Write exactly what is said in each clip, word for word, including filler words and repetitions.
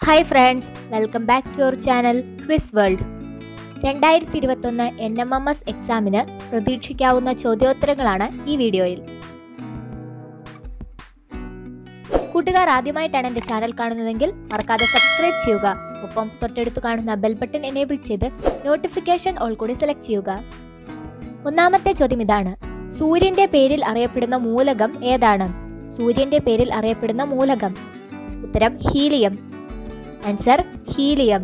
Hi friends, welcome back to our channel quiz world. രണ്ടായിരത്തി ഇരുപത്തൊന്ന് N M M S എക്സാമിന് പ്രതീക്ഷിക്കാവുന്ന ചോദ്യോത്തരങ്ങളാണ് ഈ വീഡിയോയിൽ. കൂട്ടുകാർ ആദ്യമായിട്ടാണ് എൻ്റെ ചാനൽ കാണുന്നതെങ്കിൽ മറക്കാതെ സബ്സ്ക്രൈബ് ചെയ്യുക. ഒപ്പം തൊട്ടടുത്ത് കാണുന്ന ബെൽ ബട്ടൺ എനേബിൾ ചെയ്ത് നോട്ടിഫിക്കേഷൻ ഓൾ കൂടി സെലക്ട് ചെയ്യുക. ഒന്നാമത്തെ ചോദ്യം ഇതാണ്: സൂര്യന്റെ പേരിൽ അറിയപ്പെടുന്ന മൂലകം ഏതാണ്? സൂര്യന്റെ പേരിൽ അറിയപ്പെടുന്ന മൂലകം. ഉത്തരം ഹീലിയം. Answer helium.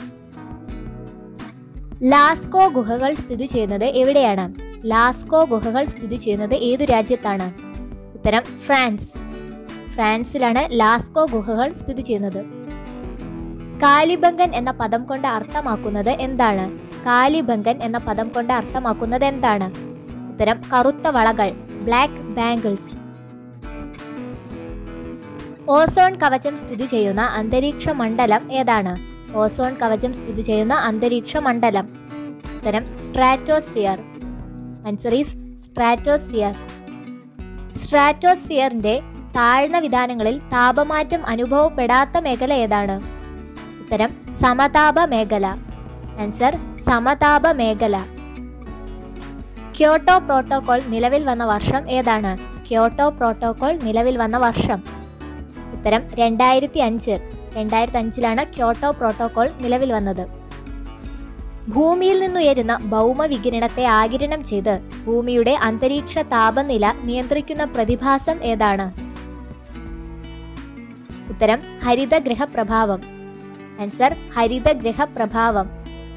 ലാസ്കോ ഗുഹകൾ സ്ഥിതി ചെയ്യുന്നത് എവിടെയാണ്? ലാസ്കോ ഗുഹകൾ സ്ഥിതി ചെയ്യുന്നത് ഏതു രാജ്യത്താണ്? ഉത്തരം ഫ്രാൻസ്. ഫ്രാൻസിലാണ് ലാസ്കോ ഗുഹകൾ സ്ഥിതി ചെയ്യുന്നത്. കാലിബംഗൻ എന്ന പദം കൊണ്ട് അർത്ഥമാക്കുന്നത് എന്താണ്? കാലിബംഗൻ എന്ന പദം കൊണ്ട് അർത്ഥമാക്കുന്നത് എന്താണ്? ഉത്തരം കറുത്ത വളകൾ, ബ്ലാക്ക് ബാംഗിൾസ്. ഓസോൺ കവചം സ്ഥിതി ചെയ്യുന്ന അന്തരീക്ഷ മണ്ഡലം ഏതാണ്? ഓസോൺ കവചം സ്ഥിതി ചെയ്യുന്ന അന്തരീക്ഷ മണ്ഡലം. ഉത്തരം സ്ട്രാറ്റോസ്ഫിയർ. Answer is stratosphere. സ്ട്രാറ്റോസ്ഫിയറിന്റെ താഴ്ന്ന വിതാനങ്ങളിൽ താപമാറ്റം അനുഭവപ്പെടാത്ത മേഖല ഏതാണ്? ഉത്തരം സമതാപ മേഖല. ആൻസർ സമതാപ മേഖല. ക്യോട്ടോ പ്രോട്ടോകോൾ നിലവിൽ വന്ന വർഷം ഏതാണ്? ക്യോട്ടോ പ്രോട്ടോകോൾ നിലവിൽ വന്ന വർഷം. ഉത്തരം രണ്ടായിരത്തി അഞ്ച്. രണ്ടായിരത്തി അഞ്ചിലാണ് ക്യോട്ടോ പ്രോട്ടോകോൾ നിലവിൽ വന്നത്. ഭൂമിയിൽ നിന്നുയരുന്ന ഭൗമവികിരണത്തെ ആഗിരണം ചെയ്ത് ഭൂമിയുടെ അന്തരീക്ഷ താപനില നിയന്ത്രിക്കുന്ന പ്രതിഭാസം ഏതാണ്? ഉത്തരം ഹരിതഗ്രഹ പ്രഭാവം. ആൻസർ ഹരിതഗ്രഹ പ്രഭാവം.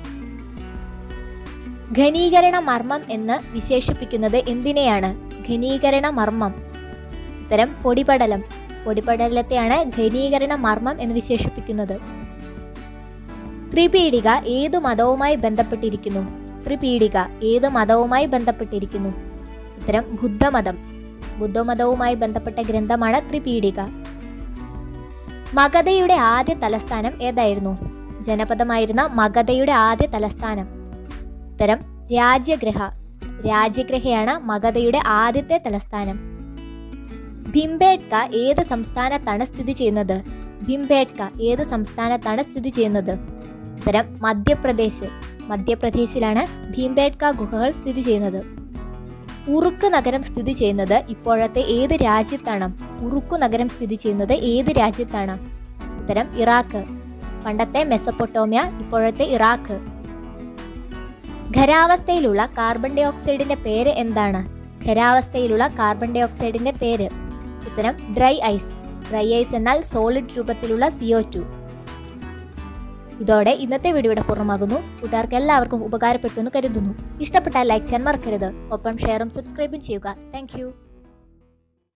ഘനീകരണ മർമ്മം എന്ന് വിശേഷിപ്പിക്കുന്നത് എന്തിനെയാണ്? ഘനീകരണ മർമ്മം. ഉത്തരം പൊടിപടലം. പൊടിപടലത്തെയാണ് ഘനീകരണ മർമ്മം എന്ന് വിശേഷിപ്പിക്കുന്നത്. ത്രിപീഡിക ഏതു മതവുമായി ബന്ധപ്പെട്ടിരിക്കുന്നു? ത്രിപീഡിക ഏത് മതവുമായി ബന്ധപ്പെട്ടിരിക്കുന്നു? ഉത്തരം ബുദ്ധമതം. ബുദ്ധമതവുമായി ബന്ധപ്പെട്ട ഗ്രന്ഥമാണ് ത്രിപീഡിക. മഗധയുടെ ആദ്യ തലസ്ഥാനം ഏതായിരുന്നു? ജനപദമായിരുന്ന മഗധയുടെ ആദ്യ തലസ്ഥാനം. ഉത്തരം രാജ്യഗ്രഹ. രാജ്യഗ്രഹയാണ് മഗധയുടെ ആദ്യത്തെ തലസ്ഥാനം. ഭിംബേട്ക ഏത് സംസ്ഥാനത്താണ് സ്ഥിതി ചെയ്യുന്നത്? ഭിംബേട്ക ഏത് സംസ്ഥാനത്താണ് സ്ഥിതി ചെയ്യുന്നത്? ഉത്തരം മധ്യപ്രദേശ്. മധ്യപ്രദേശിലാണ് ഭീംബേട്ക ഗുഹകൾ സ്ഥിതി ചെയ്യുന്നത്. ഉറുക്ക് നഗരം സ്ഥിതി ചെയ്യുന്നത് ഇപ്പോഴത്തെ ഏത് രാജ്യത്താണ്? ഉറുക്കു നഗരം സ്ഥിതി ചെയ്യുന്നത് ഏത് രാജ്യത്താണ്? ഉത്തരം ഇറാഖ്. പണ്ടത്തെ മെസൊപ്പൊട്ടോമിയ, ഇപ്പോഴത്തെ ഇറാഖ്. ഖരാവസ്ഥയിലുള്ള കാർബൺ ഡൈ ഓക്സൈഡിന്റെ പേര് എന്താണ്? ഖരാവസ്ഥയിലുള്ള കാർബൺ ഡൈ ഓക്സൈഡിന്റെ പേര്. ഉത്തരം ഡ്രൈ ഐസ്. ഡ്രൈ ഐസ് എന്നാൽ സോളിഡ് രൂപത്തിലുള്ള സി ഒ ടു. ഇതോടെ ഇന്നത്തെ വീഡിയോയുടെ പൂർണ്ണമാകുന്നു. കൂട്ടുകാർക്ക് എല്ലാവർക്കും ഉപകാരപ്പെട്ടു എന്ന് കരുതുന്നു. ഇഷ്ടപ്പെട്ടാൽ ലൈക്ക് ചെയ്യാൻ മറക്കരുത്. ഒപ്പം ഷെയറും സബ്സ്ക്രൈബും ചെയ്യുക. താങ്ക്